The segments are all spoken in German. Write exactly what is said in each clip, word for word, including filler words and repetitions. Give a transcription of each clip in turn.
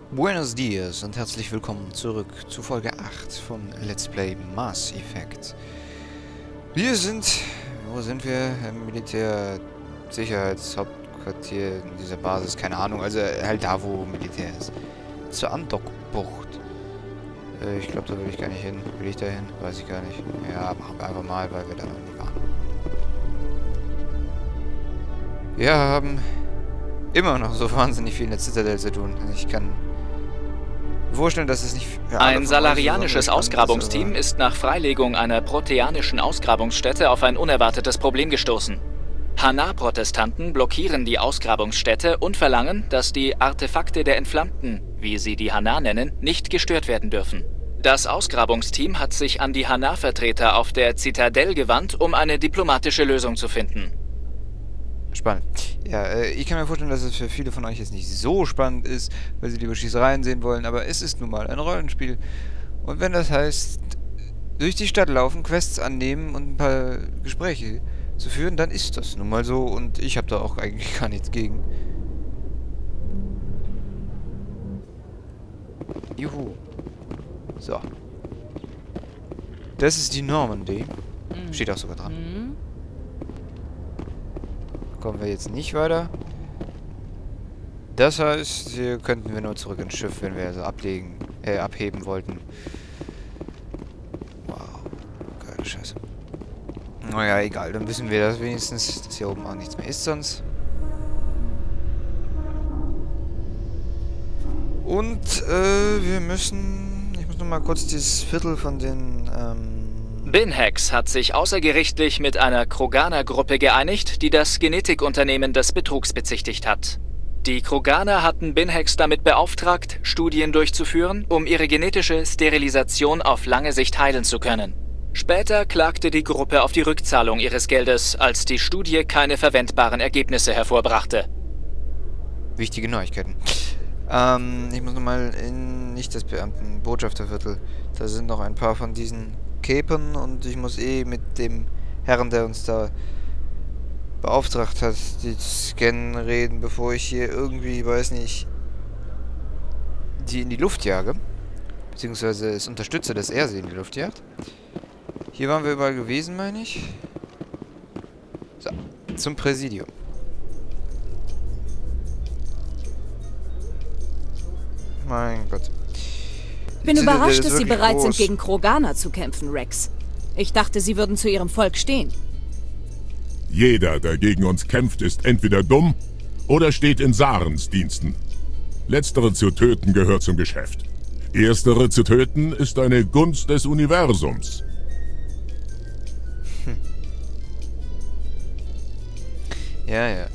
Buenos Dias und herzlich willkommen zurück zu Folge acht von Let's Play Mass Effect. Wir sind, wo sind wir? Im Militär-Sicherheitshauptquartier in dieser Basis, keine Ahnung, also halt da, wo Militär ist. Zur Andockbucht. Äh, ich glaube, da will ich gar nicht hin. Will ich da hin? Weiß ich gar nicht. Ja, machen wir einfach mal, weil wir da noch nie waren. Wir haben immer noch so wahnsinnig viel in der Zitadelle zu tun. Ich kann vorstellen, dass es nicht... Ein salarianisches Ausgrabungsteam ist nach Freilegung einer proteanischen Ausgrabungsstätte auf ein unerwartetes Problem gestoßen. Hanar-Protestanten blockieren die Ausgrabungsstätte und verlangen, dass die Artefakte der Entflammten, wie sie die Hanar nennen, nicht gestört werden dürfen. Das Ausgrabungsteam hat sich an die Hanar-Vertreter auf der Zitadelle gewandt, um eine diplomatische Lösung zu finden. Spannend. Ja, äh, ich kann mir vorstellen, dass es für viele von euch jetzt nicht so spannend ist, weil sie lieber Schießereien sehen wollen, aber es ist nun mal ein Rollenspiel. Und wenn das heißt, durch die Stadt laufen, Quests annehmen und ein paar Gespräche zu führen, dann ist das nun mal so und ich habe da auch eigentlich gar nichts gegen. Juhu. So. Das ist die Normandy. Steht auch sogar dran. Kommen wir jetzt nicht weiter. Das heißt, hier könnten wir nur zurück ins Schiff, wenn wir also ablegen, äh, abheben wollten. Wow. Geile Scheiße. Naja, egal. Dann wissen wir das wenigstens, dass hier oben auch nichts mehr ist sonst. Und, äh, wir müssen... Ich muss noch mal kurz dieses Viertel von den, ähm... Binhex hat sich außergerichtlich mit einer Kroganer-Gruppe geeinigt, die das Genetikunternehmen des Betrugs bezichtigt hat. Die Kroganer hatten Binhex damit beauftragt, Studien durchzuführen, um ihre genetische Sterilisation auf lange Sicht heilen zu können. Später klagte die Gruppe auf die Rückzahlung ihres Geldes, als die Studie keine verwendbaren Ergebnisse hervorbrachte. Wichtige Neuigkeiten. Ähm, ich muss nochmal in... nicht das Beamten-Botschafterviertel. Da sind noch ein paar von diesen... Capen und ich muss eh mit dem Herrn, der uns da beauftragt hat, die zu scannen, reden, bevor ich hier irgendwie, weiß nicht, die in die Luft jage. Beziehungsweise es unterstütze, dass er sie in die Luft jagt. Hier waren wir überall gewesen, meine ich. So, zum Präsidium. Mein Gott. Ich bin überrascht, dass Sie bereit groß. sind, gegen Kroganer zu kämpfen, Rex. Ich dachte, Sie würden zu Ihrem Volk stehen. Jeder, der gegen uns kämpft, ist entweder dumm oder steht in Sarens Diensten. Letztere zu töten gehört zum Geschäft. Erstere zu töten ist eine Gunst des Universums. Hm. Ja, ja.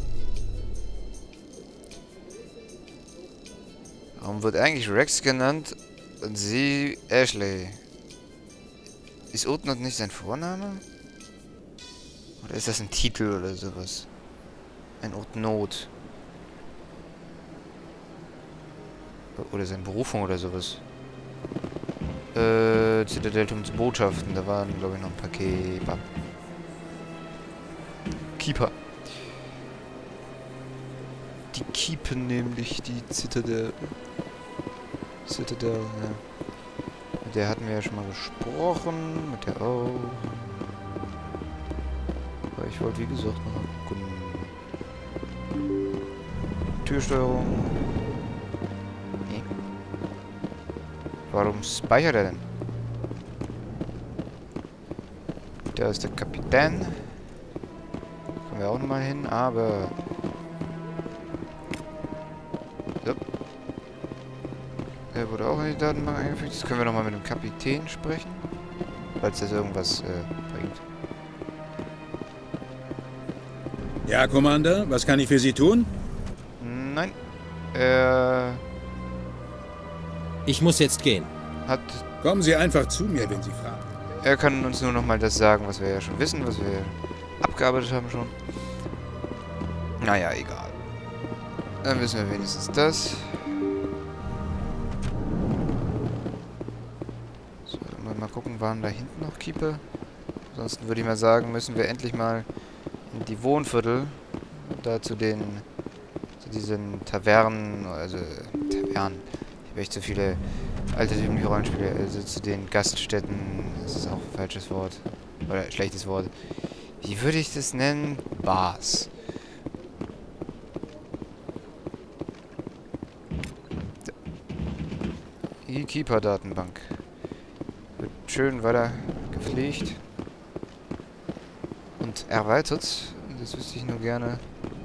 Warum wird eigentlich Rex genannt? Und sie, Ashley. Ist Utnot nicht sein Vorname? Oder ist das ein Titel oder sowas? Ein Utnot. Oder seine Berufung oder sowas. Äh, Zitadeltum zu Botschaften. Da waren, glaube ich, noch ein paar Keeper. Keeper. Die keepen nämlich die Zitadelle. Citadel, ja. Mit der hatten wir ja schon mal gesprochen. Mit der auch. Aber ich wollte, wie gesagt, noch mal gucken. Türsteuerung. Nee. Warum speichert er denn? Da ist der Kapitän. Kommen wir auch noch mal hin, aber... So. Der wurde auch in die Datenbank eingefügt. Jetzt können wir nochmal mit dem Kapitän sprechen. Falls das irgendwas äh, bringt. Ja, Commander, was kann ich für Sie tun? Nein. Er Ich muss jetzt gehen. hat... Kommen Sie einfach zu mir, wenn Sie fragen. Er kann uns nur nochmal das sagen, was wir ja schon wissen, was wir abgearbeitet haben schon. Naja, egal. Dann wissen wir wenigstens das. Mal gucken, waren da hinten noch Keeper? Ansonsten würde ich mal sagen, müssen wir endlich mal in die Wohnviertel, da zu den, zu diesen Tavernen, also Tavernen, habe echt so viele altertümliche Rollenspiele, also zu den Gaststätten, das ist auch ein falsches Wort. Oder schlechtes Wort. Wie würde ich das nennen? Bars. Die Keeper-Datenbank. Wird schön weiter gepflegt. Und erweitert. Das wüsste ich nur gerne.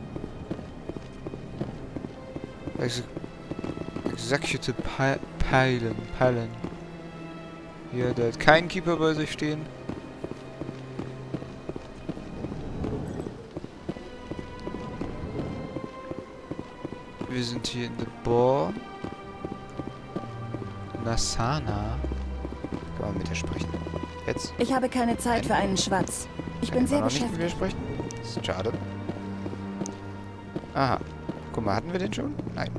Ex Executive Peilen. Peilen. Hier, der hat keinen Keeper bei sich stehen. Wir sind hier in der Bar. Nasana. Kann man mit ihr sprechen. Jetzt? Ich habe keine Zeit für einen Schwatz. Ich bin sehr beschäftigt. Nicht mit mir sprechen? Das ist schade. Aha. Guck mal, hatten wir den schon? Nein.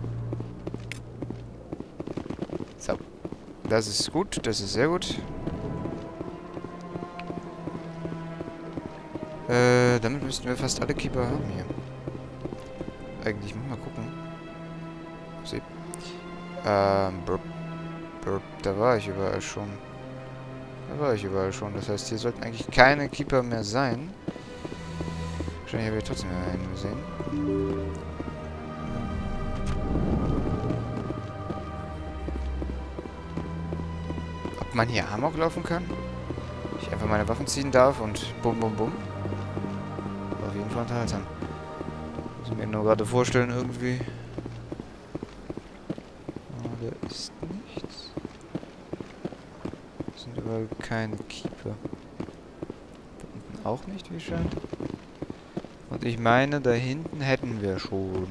So. Das ist gut. Das ist sehr gut. Äh, damit müssten wir fast alle Keeper haben hier. Eigentlich, mal gucken. Sie. Ähm, burp, burp, da war ich überall schon. Da war ich überall schon. Das heißt, hier sollten eigentlich keine Keeper mehr sein. Wahrscheinlich habe ich trotzdem einen gesehen. Ob man hier Amok laufen kann? Ich einfach meine Waffen ziehen darf und bum bum bum. Auf jeden Fall unterhaltsam. Muss ich mir nur gerade vorstellen irgendwie. Oh, da ist nichts. Es sind überall keine Keeper. Da unten auch nicht, wie scheint. Und ich meine, da hinten hätten wir schon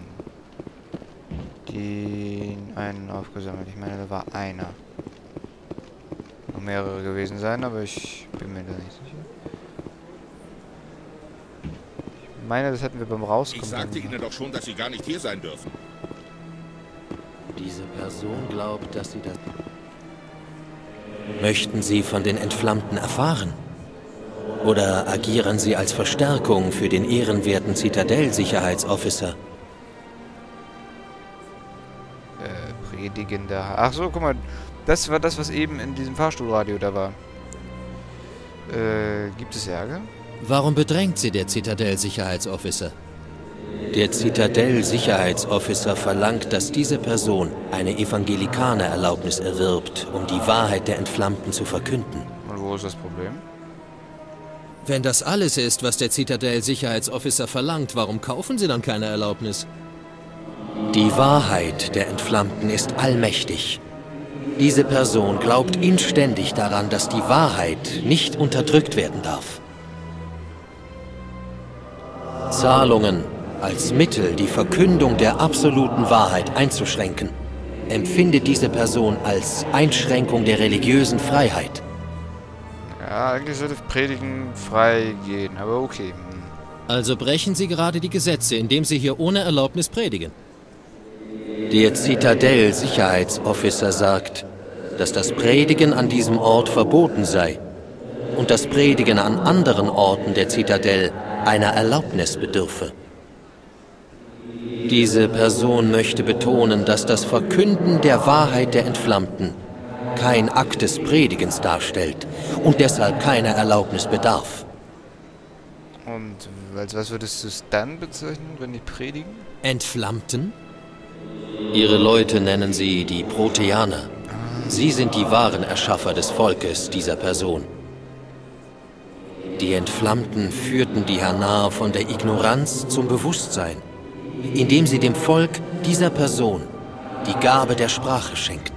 den einen aufgesammelt. Ich meine, da war einer. Noch mehrere gewesen sein, aber ich bin mir da nicht sicher. Ich meine, das hatten wir beim Rauskommen. Ich sagte Ihnen doch schon, dass Sie gar nicht hier sein dürfen. Diese Person glaubt, dass Sie das... Möchten Sie von den Entflammten erfahren? Oder agieren Sie als Verstärkung für den ehrenwerten Zitadell-Sicherheitsofficer? Äh, predigender... Ach so, guck mal. Das war das, was eben in diesem Fahrstuhlradio da war. Äh, gibt es Ärger? Warum bedrängt Sie der Zitadell-Sicherheitsofficer? Der Zitadell-Sicherheitsofficer verlangt, dass diese Person eine Evangelikaner-Erlaubnis erwirbt, um die Wahrheit der Entflammten zu verkünden. Und wo ist das Problem? Wenn das alles ist, was der Zitadell-Sicherheitsofficer verlangt, warum kaufen Sie dann keine Erlaubnis? Die Wahrheit der Entflammten ist allmächtig. Diese Person glaubt inständig daran, dass die Wahrheit nicht unterdrückt werden darf. Zahlungen als Mittel, die Verkündung der absoluten Wahrheit einzuschränken, empfindet diese Person als Einschränkung der religiösen Freiheit. Ja, eigentlich sollte Predigen frei gehen, aber okay. Also brechen Sie gerade die Gesetze, indem Sie hier ohne Erlaubnis predigen. Der Zitadell-Sicherheitsofficer sagt, dass das Predigen an diesem Ort verboten sei und das Predigen an anderen Orten der Zitadell einer Erlaubnis bedürfe. Diese Person möchte betonen, dass das Verkünden der Wahrheit der Entflammten kein Akt des Predigens darstellt und deshalb keiner Erlaubnis bedarf. Und als was würdest du es dann bezeichnen, wenn die predigen? Entflammten? Ihre Leute nennen sie die Proteaner. Sie sind die wahren Erschaffer des Volkes dieser Person. Die Entflammten führten die Hanar von der Ignoranz zum Bewusstsein, indem sie dem Volk dieser Person die Gabe der Sprache schenkten.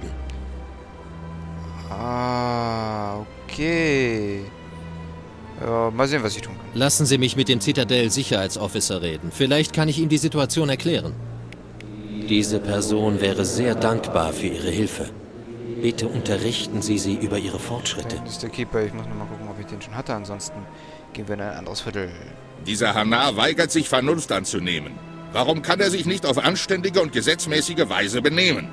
Ah, okay. Ja, mal sehen, was ich tun kann. Lassen Sie mich mit dem Zitadell-Sicherheitsofficer reden. Vielleicht kann ich ihm die Situation erklären. Diese Person wäre sehr dankbar für Ihre Hilfe. Bitte unterrichten Sie sie über Ihre Fortschritte. Das ist der Keeper. Ich muss noch mal gucken, ob ich den schon hatte. Ansonsten gehen wir in ein anderes Viertel. Dieser Hanar weigert sich, Vernunft anzunehmen. Warum kann er sich nicht auf anständige und gesetzmäßige Weise benehmen?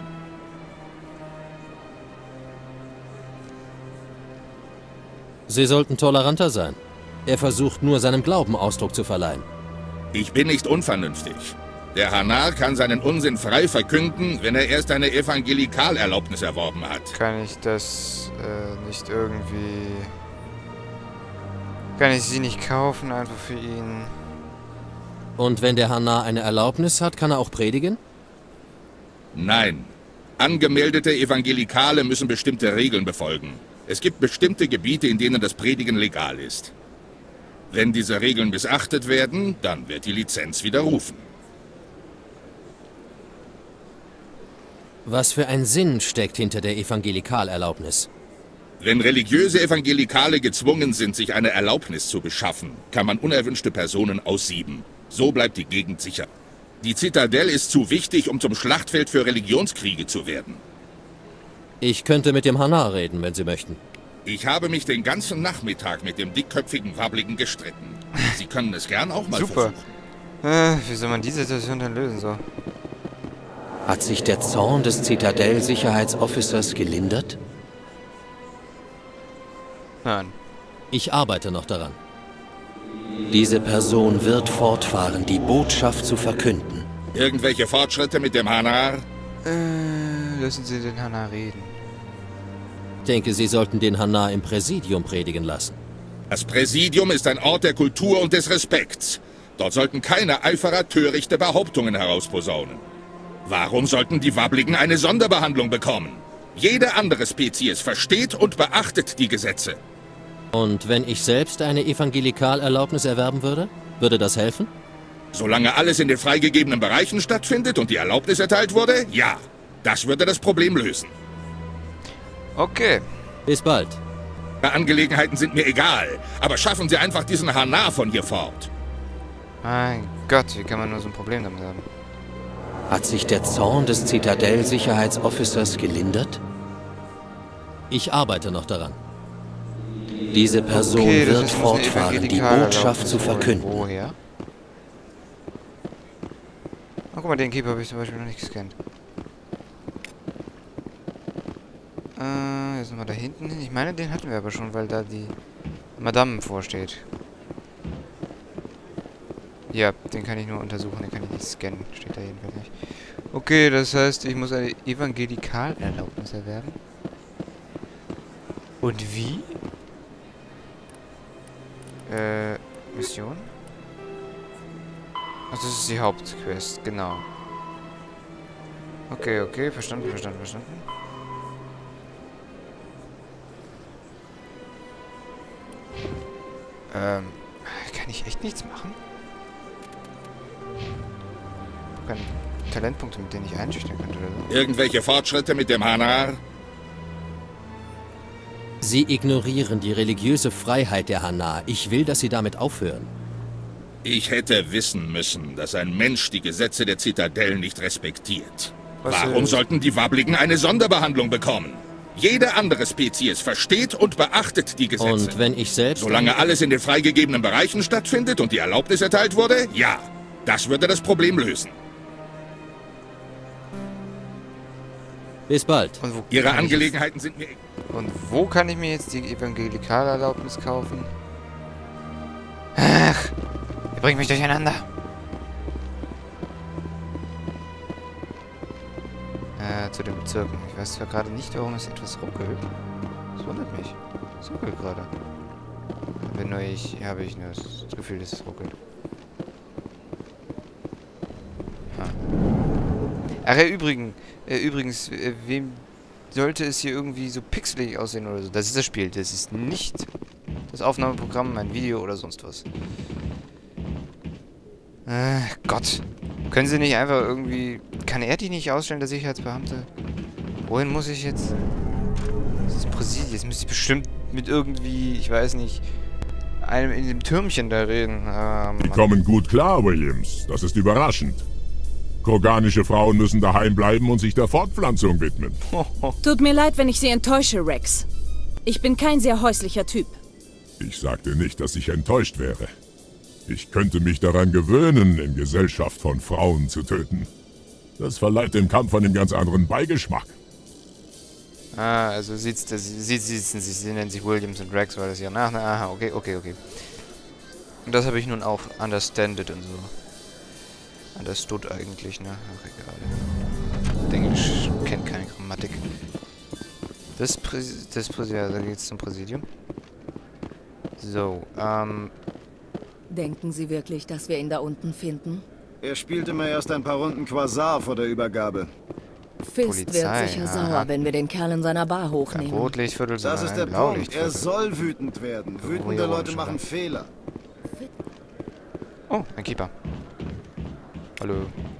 Sie sollten toleranter sein. Er versucht nur, seinem Glauben Ausdruck zu verleihen. Ich bin nicht unvernünftig. Der Hanar kann seinen Unsinn frei verkünden, wenn er erst eine Evangelikalerlaubnis erworben hat. Kann ich das äh, nicht irgendwie... Kann ich sie nicht kaufen, einfach für ihn? Und wenn der Hanar eine Erlaubnis hat, kann er auch predigen? Nein. Angemeldete Evangelikale müssen bestimmte Regeln befolgen. Es gibt bestimmte Gebiete, in denen das Predigen legal ist. Wenn diese Regeln missachtet werden, dann wird die Lizenz widerrufen. Was für ein Sinn steckt hinter der Evangelikalerlaubnis? Wenn religiöse Evangelikale gezwungen sind, sich eine Erlaubnis zu beschaffen, kann man unerwünschte Personen aussieben. So bleibt die Gegend sicher. Die Zitadelle ist zu wichtig, um zum Schlachtfeld für Religionskriege zu werden. Ich könnte mit dem Hanar reden, wenn Sie möchten. Ich habe mich den ganzen Nachmittag mit dem dickköpfigen Wabbligen gestritten. Sie können es gern auch mal Super. versuchen. Äh, wie soll man diese Situation denn lösen, so? Hat sich der Zorn des Zitadell-Sicherheitsofficers gelindert? Nein. Ich arbeite noch daran. Diese Person wird fortfahren, die Botschaft zu verkünden. Irgendwelche Fortschritte mit dem Hanar? Äh, lassen Sie den Hanar reden. Ich denke, Sie sollten den Hanar im Präsidium predigen lassen. Das Präsidium ist ein Ort der Kultur und des Respekts. Dort sollten keine Eiferer törichte Behauptungen herausposaunen. Warum sollten die Wabbligen eine Sonderbehandlung bekommen? Jede andere Spezies versteht und beachtet die Gesetze. Und wenn ich selbst eine Evangelikalerlaubnis erwerben würde, würde das helfen? Solange alles in den freigegebenen Bereichen stattfindet und die Erlaubnis erteilt wurde, ja. Das würde das Problem lösen. Okay. Bis bald. Ihre Angelegenheiten sind mir egal, aber schaffen Sie einfach diesen Hanar von hier fort. Mein Gott, wie kann man nur so ein Problem damit haben? Hat sich der Zorn des Zitadell-Sicherheitsofficers gelindert? Ich arbeite noch daran. Diese Person Okay, das wird ist fortfahren, die Botschaft zu verkünden. Woher? Oh, guck mal, den Keeper habe ich zum Beispiel noch nicht gescannt. Äh, jetzt sind wir da hinten hin. Ich meine, den hatten wir aber schon, weil da die Madame vorsteht. Ja, den kann ich nur untersuchen, den kann ich nicht scannen. Steht da jedenfalls nicht. Okay, das heißt, ich muss eine Evangelikalerlaubnis erwerben. Und wie? Äh, Mission? Ach, das ist die Hauptquest, genau. Okay, okay, verstanden, verstanden, verstanden. Ähm, kann ich echt nichts machen? Keine Talentpunkte, mit denen ich einschüchtern könnte oder so. Irgendwelche Fortschritte mit dem Hanar? Sie ignorieren die religiöse Freiheit der Hanar. Ich will, dass Sie damit aufhören. Ich hätte wissen müssen, dass ein Mensch die Gesetze der Zitadelle nicht respektiert. Was, Warum äh, sollten die Wabbligen eine Sonderbehandlung bekommen? Jede andere Spezies versteht und beachtet die Gesetze. Und wenn ich selbst... Solange alles in den freigegebenen Bereichen stattfindet und die Erlaubnis erteilt wurde, ja. Das würde das Problem lösen. Bis bald. Und wo Ihre kann ich Angelegenheiten sind mir... jetzt, und wo kann ich mir jetzt die Evangelikalerlaubnis kaufen? Ach, ihr bringt mich durcheinander. Äh, zu den Bezirken. Ich weiß zwar gerade nicht, warum es etwas ruckelt. Das wundert mich. Es ruckelt gerade. Wenn nur ich, habe ich nur das Gefühl, dass es ruckelt. Ha. Ach ja, übrigens, äh, übrigens, äh, wem sollte es hier irgendwie so pixelig aussehen oder so? Das ist das Spiel. Das ist nicht das Aufnahmeprogramm, mein Video oder sonst was. Äh, Gott. Können Sie nicht einfach irgendwie... Kann er die nicht ausstellen, der Sicherheitsbeamte? Wohin muss ich jetzt? Das ist Präsidium. Jetzt müsste ich bestimmt mit irgendwie, ich weiß nicht, einem in dem Türmchen da reden. Ähm, Die kommen gut klar, Williams. Das ist überraschend. Kroganische Frauen müssen daheim bleiben und sich der Fortpflanzung widmen. Tut mir leid, wenn ich Sie enttäusche, Rex. Ich bin kein sehr häuslicher Typ. Ich sagte nicht, dass ich enttäuscht wäre. Ich könnte mich daran gewöhnen, in Gesellschaft von Frauen zu töten. Das verleiht dem Kampf einen ganz anderen Beigeschmack. Ah, also sieht's, das, sie, sie, sie, sie nennen sich Williams und Rex, weil das ja nach... Aha, okay, okay, okay. Und das habe ich nun auch understanded und so. Understood eigentlich, ne? Ach, egal. Englisch kennt keine Grammatik. Das Präsidium, das Präsidium, da geht's zum Präsidium. So, ähm... Denken Sie wirklich, dass wir ihn da unten finden? Er spielte mal erst ein paar Runden Quasar vor der Übergabe. Fist Polizei, wird sicher aha. sauer, wenn wir den Kerl in seiner Bar kein hochnehmen. Rotlichtviertel, Das sondern ist ein der Punkt. Er Blaulichtviertel. soll wütend werden. Wütende Oh, Leute schon machen da. Fehler. Oh, ein Keeper. Hallo.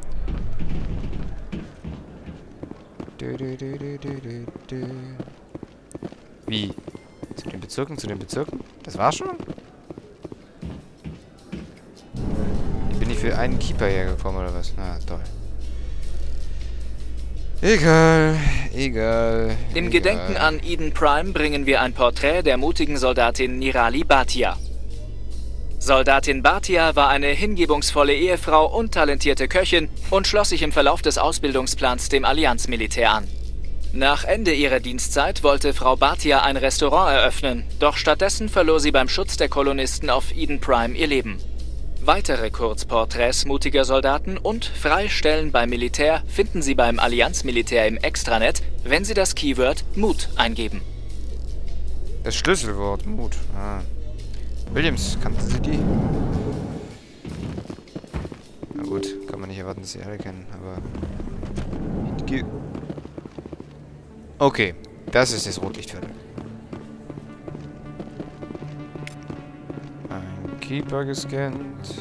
Du, du, du, du, du, du, du. Wie? Zu den Bezirken, zu den Bezirken? Das war's schon? Bin ich für einen Keeper hergekommen oder was? Na, toll. Egal, egal. Im egal. Gedenken an Eden Prime bringen wir ein Porträt der mutigen Soldatin Nirali Bhatia. Soldatin Bhatia war eine hingebungsvolle Ehefrau und talentierte Köchin und schloss sich im Verlauf des Ausbildungsplans dem Allianzmilitär an. Nach Ende ihrer Dienstzeit wollte Frau Bhatia ein Restaurant eröffnen, doch stattdessen verlor sie beim Schutz der Kolonisten auf Eden Prime ihr Leben. Weitere Kurzporträts mutiger Soldaten und Freistellen beim Militär finden Sie beim Allianzmilitär im Extranet, wenn Sie das Keyword Mut eingeben. Das Schlüsselwort, Mut. Ah. Williams, kannten Sie die? Na gut, kann man nicht erwarten, dass Sie alle kennen, aber... Okay, das ist das Rotlichtviertel. Ein Keeper gescannt.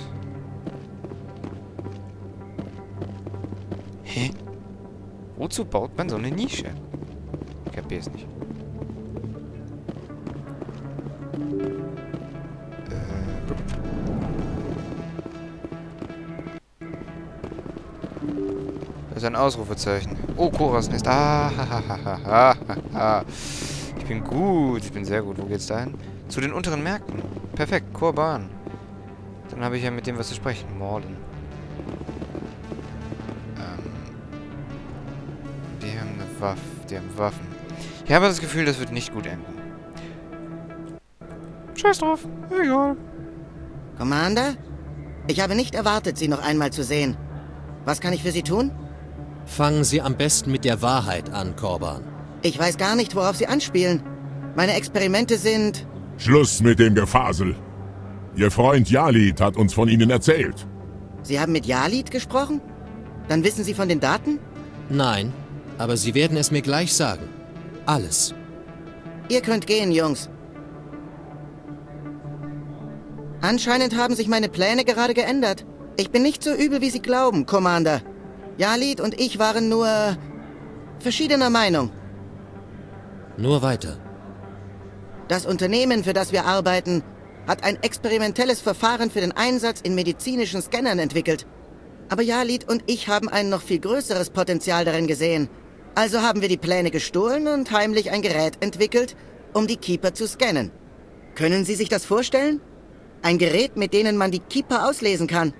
Hä? Wozu baut man so eine Nische? Ich kapier's nicht. Das ist ein Ausrufezeichen. Oh, Koras Nest. Ah, ha, ha, ha, ha, ha, ha. Ich bin gut. Ich bin sehr gut. Wo geht's da hin? Zu den unteren Märkten. Perfekt. Korban. Dann habe ich ja mit dem was zu sprechen. Morden. Ähm. Die haben eine Waffe. Die haben Waffen. Ich habe das Gefühl, das wird nicht gut enden. Scheiß drauf. Egal. Commander? Ich habe nicht erwartet, Sie noch einmal zu sehen. Was kann ich für Sie tun? Fangen Sie am besten mit der Wahrheit an, Korban. Ich weiß gar nicht, worauf Sie anspielen. Meine Experimente sind... Schluss mit dem Gefasel. Ihr Freund Yalit hat uns von Ihnen erzählt. Sie haben mit Yalit gesprochen? Dann wissen Sie von den Daten? Nein, aber Sie werden es mir gleich sagen. Alles. Ihr könnt gehen, Jungs. Anscheinend haben sich meine Pläne gerade geändert. Ich bin nicht so übel, wie Sie glauben, Commander. Yalit und ich waren nur... verschiedener Meinung. Nur weiter. Das Unternehmen, für das wir arbeiten, hat ein experimentelles Verfahren für den Einsatz in medizinischen Scannern entwickelt. Aber Yalit und ich haben ein noch viel größeres Potenzial darin gesehen. Also haben wir die Pläne gestohlen und heimlich ein Gerät entwickelt, um die Keeper zu scannen. Können Sie sich das vorstellen? Ein Gerät, mit dem man die Keeper auslesen kann.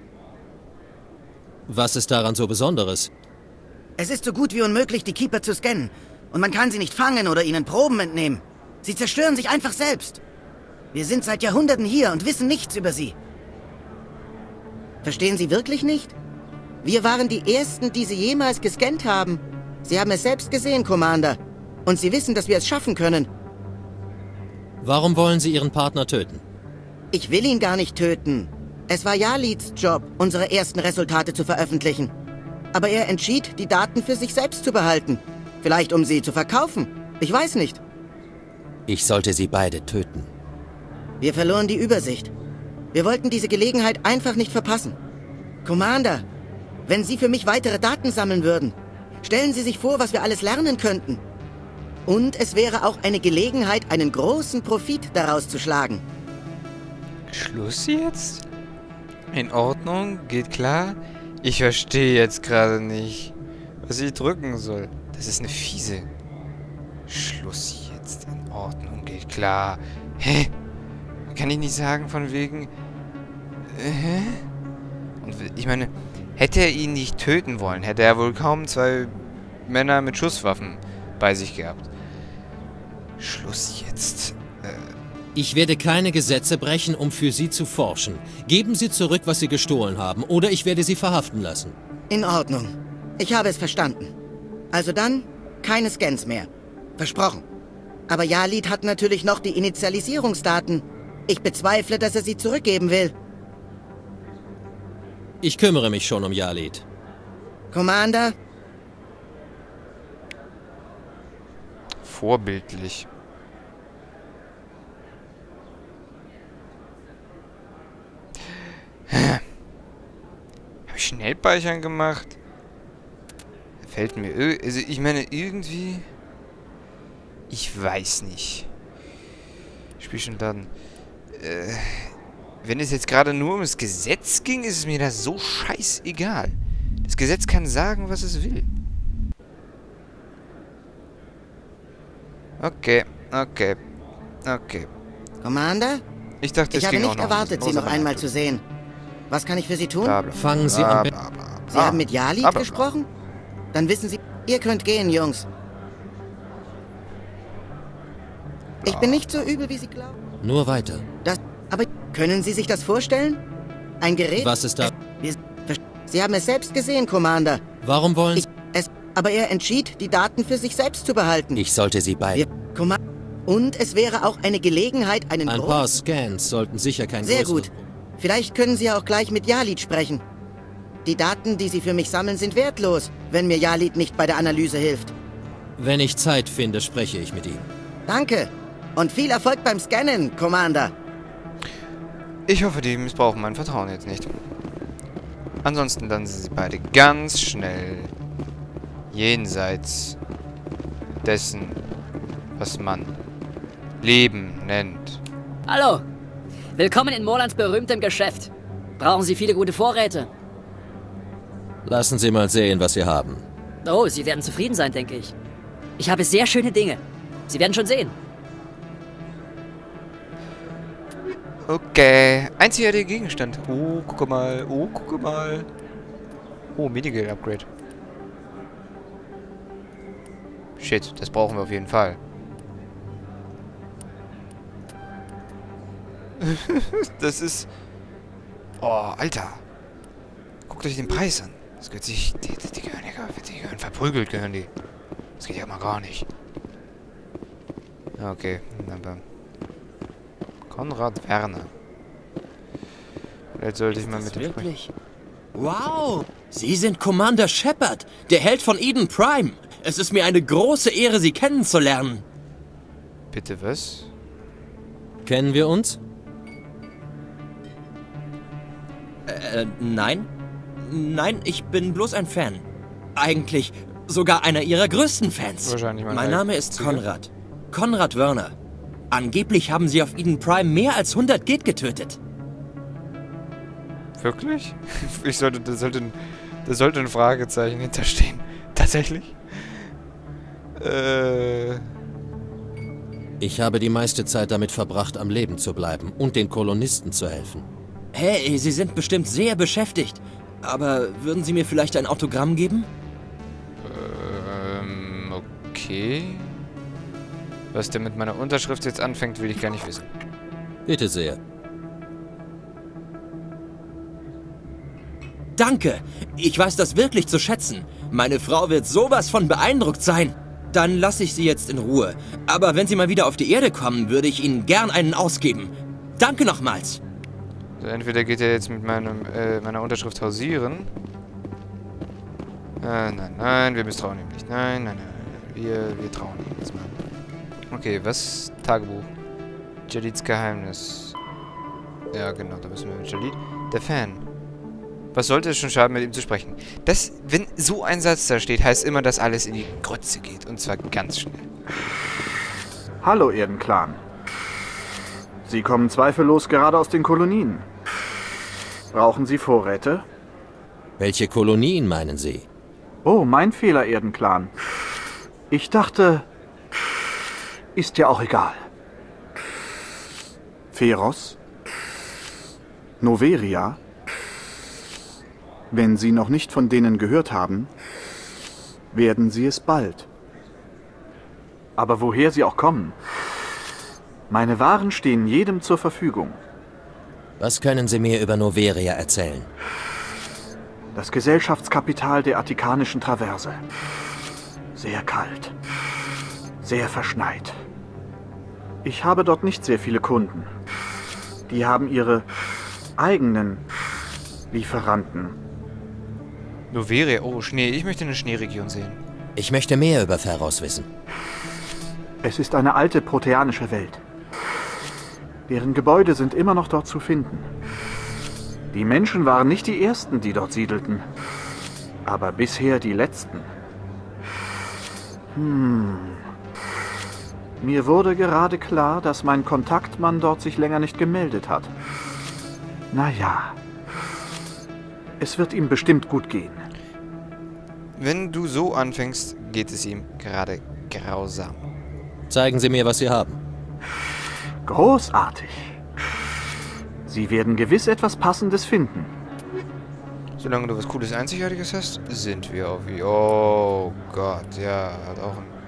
Was ist daran so Besonderes? Es ist so gut wie unmöglich, die Keeper zu scannen. Und man kann sie nicht fangen oder ihnen Proben entnehmen. Sie zerstören sich einfach selbst. Wir sind seit Jahrhunderten hier und wissen nichts über sie. Verstehen Sie wirklich nicht? Wir waren die Ersten, die sie jemals gescannt haben. Sie haben es selbst gesehen, Commander. Und Sie wissen, dass wir es schaffen können. Warum wollen Sie Ihren Partner töten? Ich will ihn gar nicht töten. Es war Yalits Job, unsere ersten Resultate zu veröffentlichen. Aber er entschied, die Daten für sich selbst zu behalten. Vielleicht um sie zu verkaufen. Ich weiß nicht. Ich sollte sie beide töten. Wir verloren die Übersicht. Wir wollten diese Gelegenheit einfach nicht verpassen. Commander, wenn Sie für mich weitere Daten sammeln würden, stellen Sie sich vor, was wir alles lernen könnten. Und es wäre auch eine Gelegenheit, einen großen Profit daraus zu schlagen. Schluss jetzt? In Ordnung, geht klar. Ich verstehe jetzt gerade nicht, was ich drücken soll. Das ist eine fiese. Schluss jetzt. In Ordnung, geht klar. Hä? Kann ich nicht sagen von wegen... Äh, hä? Und ich meine, hätte er ihn nicht töten wollen, hätte er wohl kaum zwei Männer mit Schusswaffen bei sich gehabt. Schluss jetzt. Äh, Ich werde keine Gesetze brechen, um für Sie zu forschen. Geben Sie zurück, was Sie gestohlen haben, oder ich werde Sie verhaften lassen. In Ordnung. Ich habe es verstanden. Also dann, keine Scans mehr. Versprochen. Aber Jalid hat natürlich noch die Initialisierungsdaten. Ich bezweifle, dass er sie zurückgeben will. Ich kümmere mich schon um Jalid. Commander? Vorbildlich. Habe ich Schnellspeichern gemacht? Fällt mir... Also ich meine, irgendwie... Ich weiß nicht. Spielstanddaten. Äh... Wenn es jetzt gerade nur ums Gesetz ging, ist es mir das so scheißegal. Das Gesetz kann sagen, was es will. Okay, okay, okay. Commander? Ich dachte, es ich ging habe auch nicht noch erwartet, Sie noch einmal zu sehen. Was kann ich für Sie tun? Bla, bla, Fangen Sie bla, an. bla, bla, bla. Sie haben mit Jalid bla, bla, bla. gesprochen? Dann wissen Sie, ihr könnt gehen, Jungs. Ich bin nicht so übel, wie Sie glauben. Nur weiter. Das, aber können Sie sich das vorstellen? Ein Gerät... Was ist da? Wir, Sie haben es selbst gesehen, Commander. Warum wollen Ich, es, aber er entschied, die Daten für sich selbst zu behalten. Ich sollte Sie bei... Wir, Commander, und es wäre auch eine Gelegenheit, einen... Ein Gro- paar Scans sollten sicher kein Sehr größeres- gut. Vielleicht können Sie ja auch gleich mit Jalid sprechen. Die Daten, die Sie für mich sammeln, sind wertlos, wenn mir Jalid nicht bei der Analyse hilft. Wenn ich Zeit finde, spreche ich mit ihm. Danke. Und viel Erfolg beim Scannen, Commander. Ich hoffe, die missbrauchen mein Vertrauen jetzt nicht. Ansonsten dann sind sie beide ganz schnell jenseits dessen, was man Leben nennt. Hallo. Willkommen in Morlands berühmtem Geschäft. Brauchen Sie viele gute Vorräte? Lassen Sie mal sehen, was Sie haben. Oh, Sie werden zufrieden sein, denke ich. Ich habe sehr schöne Dinge. Sie werden schon sehen. Okay. Einzigartiger Gegenstand. Oh, guck mal. Oh, guck mal. Oh, Minigate-Upgrade. Shit, das brauchen wir auf jeden Fall. Das ist... Oh, Alter. Guckt euch den Preis an. Das gehört sich... Die, die, die, gehören, die gehören verprügelt, gehören die. Das geht ja mal gar nicht. Okay, aber... Konrad Werner. Vielleicht sollte ich mal mit dem sprechen. Wow! Sie sind Commander Shepard, der Held von Eden Prime. Es ist mir eine große Ehre, Sie kennenzulernen. Bitte was? Kennen wir uns? Äh, nein. Nein, ich bin bloß ein Fan. Eigentlich sogar einer Ihrer größten Fans. Wahrscheinlich mein Mein Name ist Konrad. Konrad Werner. Angeblich haben Sie auf Eden Prime mehr als hundert Geth getötet. Wirklich? Ich sollte, da sollte, ein, da sollte ein Fragezeichen hinterstehen. Tatsächlich? Äh... Ich habe die meiste Zeit damit verbracht, am Leben zu bleiben und den Kolonisten zu helfen. Hey, Sie sind bestimmt sehr beschäftigt. Aber würden Sie mir vielleicht ein Autogramm geben? Ähm, okay. Was der mit meiner Unterschrift jetzt anfängt, will ich gar nicht wissen. Bitte sehr. Danke. Ich weiß das wirklich zu schätzen. Meine Frau wird sowas von beeindruckt sein. Dann lasse ich Sie jetzt in Ruhe. Aber wenn Sie mal wieder auf die Erde kommen, würde ich Ihnen gern einen ausgeben. Danke nochmals. Also entweder geht er jetzt mit meinem, äh, meiner Unterschrift hausieren. Äh, nein, nein, wir misstrauen ihm nicht. Nein, nein, nein. Wir, wir trauen ihm jetzt mal. Okay, was? Tagebuch. Jalids Geheimnis. Ja, genau, da müssen wir mit Jalid. Der Fan. Was sollte es schon schaden, mit ihm zu sprechen? Das, wenn so ein Satz da steht, heißt immer, dass alles in die Grütze geht. Und zwar ganz schnell. Hallo, Erdenclan. Sie kommen zweifellos gerade aus den Kolonien. Brauchen Sie Vorräte? Welche Kolonien meinen Sie? Oh, mein Fehler, Erdenclan. Ich dachte... Ist ja auch egal. Feros? Noveria? Wenn Sie noch nicht von denen gehört haben, werden Sie es bald. Aber woher Sie auch kommen, Meine Waren stehen jedem zur Verfügung. Was können Sie mir über Noveria erzählen? Das Gesellschaftskapital der attikanischen Traverse. Sehr kalt. Sehr verschneit. Ich habe dort nicht sehr viele Kunden. Die haben ihre eigenen Lieferanten. Noveria, oh, Schnee. Ich möchte eine Schneeregion sehen. Ich möchte mehr über Pharos wissen. Es ist eine alte proteanische Welt. Deren Gebäude sind immer noch dort zu finden. Die Menschen waren nicht die Ersten, die dort siedelten. Aber bisher die Letzten. Hm. Mir wurde gerade klar, dass mein Kontaktmann dort sich länger nicht gemeldet hat. Naja. Es wird ihm bestimmt gut gehen. Wenn du so anfängst, geht es ihm gerade grausam. Zeigen Sie mir, was Sie haben. Großartig. Sie werden gewiss etwas Passendes finden. Solange du was Cooles, Einzigartiges hast, sind wir auf... Oh Gott, ja, hat auch ein...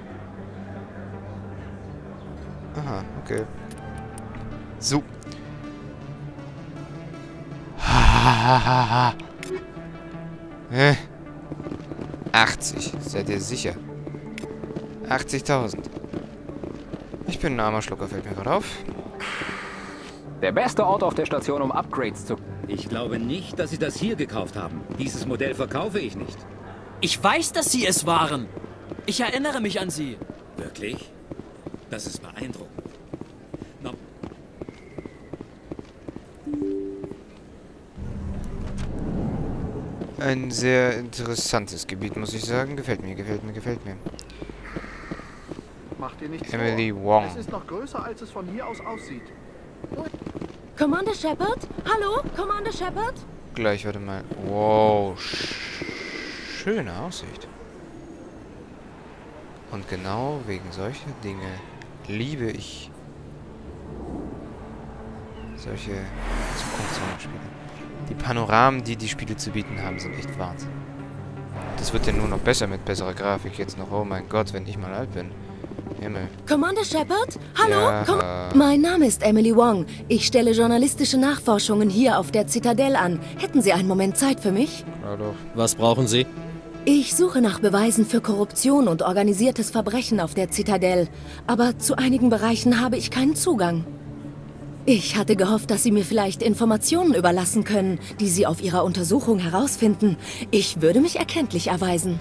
Aha, okay. So. Hahaha. Hä? achtzig, seid ihr sicher? achtzigtausend. Ich bin ein armer Schlucker, fällt mir gerade auf. Der beste Ort auf der Station, um Upgrades zu... Ich glaube nicht, dass Sie das hier gekauft haben. Dieses Modell verkaufe ich nicht. Ich weiß, dass Sie es waren. Ich erinnere mich an Sie. Wirklich? Das ist beeindruckend. No. Ein sehr interessantes Gebiet, muss ich sagen. Gefällt mir, gefällt mir, gefällt mir. Macht ihr nichts Emily vor. Wong. Es ist noch größer, als es von hier aus aussieht. Commander Shepard? Hallo, Commander Shepard? Gleich, warte mal. Wow. Sch schöne Aussicht. Und genau wegen solcher Dinge liebe ich solche Zukunftsspiele. Die Panoramen, die die Spiele zu bieten haben, sind echt Wahnsinn. Das wird ja nur noch besser mit besserer Grafik jetzt noch. Oh mein Gott, wenn ich mal alt bin. Himmel. Commander Shepard? Hallo? Ja, Com äh, mein Name ist Emily Wong. Ich stelle journalistische Nachforschungen hier auf der Zitadelle an. Hätten Sie einen Moment Zeit für mich? Ja, doch. Was brauchen Sie? Ich suche nach Beweisen für Korruption und organisiertes Verbrechen auf der Zitadelle. Aber zu einigen Bereichen habe ich keinen Zugang. Ich hatte gehofft, dass Sie mir vielleicht Informationen überlassen können, die Sie auf Ihrer Untersuchung herausfinden. Ich würde mich erkenntlich erweisen.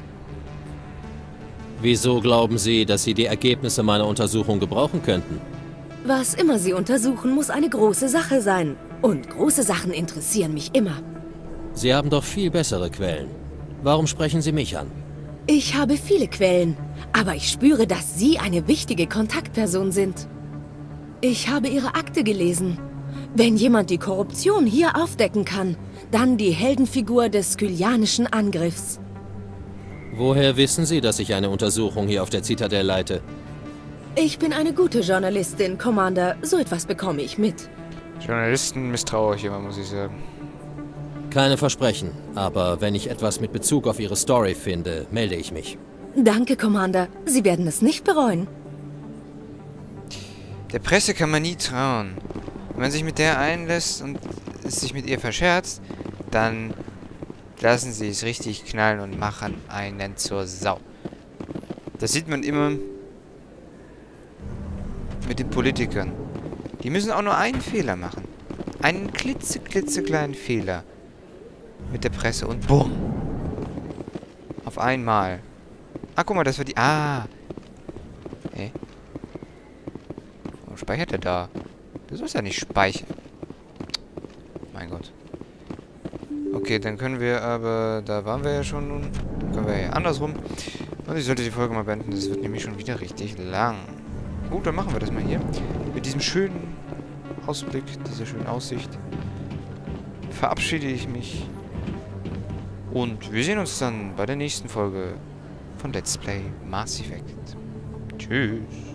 Wieso glauben Sie, dass Sie die Ergebnisse meiner Untersuchung gebrauchen könnten? Was immer Sie untersuchen, muss eine große Sache sein. Und große Sachen interessieren mich immer. Sie haben doch viel bessere Quellen. Warum sprechen Sie mich an? Ich habe viele Quellen, aber ich spüre, dass Sie eine wichtige Kontaktperson sind. Ich habe Ihre Akte gelesen. Wenn jemand die Korruption hier aufdecken kann, dann die Heldenfigur des skylianischen Angriffs. Woher wissen Sie, dass ich eine Untersuchung hier auf der Zitadelle leite? Ich bin eine gute Journalistin, Commander. So etwas bekomme ich mit. Journalisten misstraue ich immer, muss ich sagen. Keine Versprechen, aber wenn ich etwas mit Bezug auf Ihre Story finde, melde ich mich. Danke, Commander. Sie werden es nicht bereuen. Der Presse kann man nie trauen. Wenn man sich mit der einlässt und es sich mit ihr verscherzt, dann lassen sie es richtig knallen und machen einen zur Sau. Das sieht man immer mit den Politikern. Die müssen auch nur einen Fehler machen. Einen klitze, klitzekleinen Fehler mit der Presse und bumm. Auf einmal. Ah, guck mal, das war die... Ah. Hey. Warum speichert er da? Du sollst ja nicht speichern. Mein Gott. Okay, dann können wir aber... Da waren wir ja schon nun. Dann können wir ja andersrum. Und ich sollte die Folge mal beenden. Das wird nämlich schon wieder richtig lang. Gut, dann machen wir das mal hier. Mit diesem schönen Ausblick, dieser schönen Aussicht verabschiede ich mich. Und wir sehen uns dann bei der nächsten Folge von Let's Play Mass Effect. Tschüss.